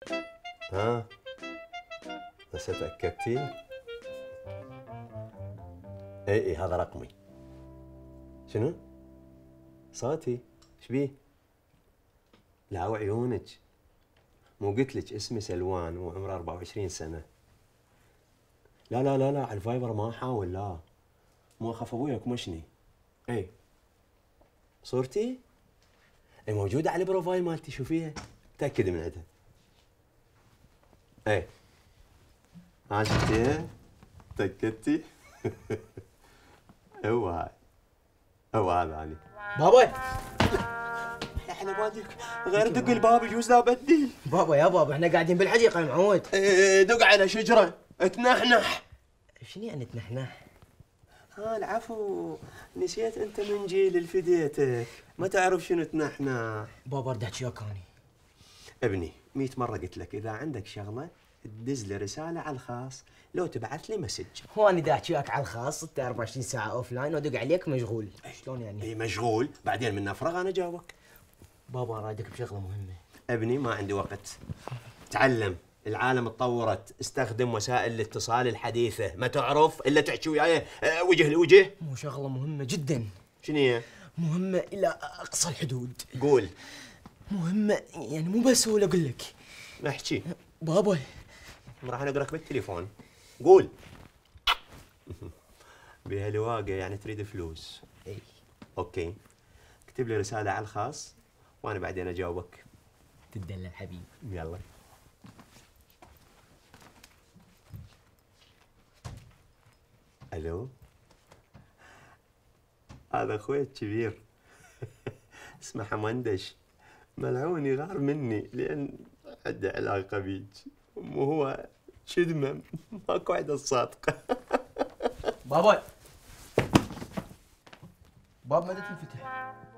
ها بس تأكدتي؟ اي هذا رقمي. شنو؟ صوتي ايش بيه؟ لا وعيونك، مو قلت لك اسمي سلوان وعمري 24 سنة. لا لا لا لا على الفايبر ما احاول، لا مو اخاف ابويا كمشني. اي صورتي؟ اي موجودة على البروفايل مالتي، شوفيها تأكد من عندها. اي ها شفتيها؟ تأكدتي؟ هو هاي، هو هذا علي. بابا يا حلو والديك، غير دق الباب يجوز لا بدي. بابا يا بابا احنا قاعدين بالحديقة يا معود. دق على شجرة تنحنح. شنو يعني تنحنح؟ العفو، نسيت انت من جيل الفديتك، ما تعرف شنو تنحنح. بابا اريد احكي وياك اني. ابني 100 مرة قلت لك إذا عندك شغلة تدز لي رسالة على الخاص، لو تبعث لي مسج. هو انا دا احكي وياك على الخاص، انت 24 ساعة اوف لاين وادق عليك مشغول. شلون يعني؟ اي مشغول، بعدين من افرغ انا جاوبك. بابا رايدك بشغلة مهمة. ابني ما عندي وقت. تعلم، العالم تطورت، استخدم وسائل الاتصال الحديثة، ما تعرف الا تحكي وياي وجه لوجه. مو شغلة مهمة جدا. شنو هي؟ مهمة إلى أقصى الحدود. قول. مهمة يعني مو بسهولة أقول لك. احكي. بابا راح نقرأك بالتليفون. قول. بها لواقة يعني تريد فلوس. اي اوكي، اكتب لي رسالة على الخاص وانا بعدين اجاوبك. تدلع حبيبي. يلا. الو، هذا اخوي الكبير. اسمه حمندش، ملعون يغار مني لان عنده علاقة بيك، وهو شدمة ماكو عدة الصادقة. بابا باب ما تنفتح.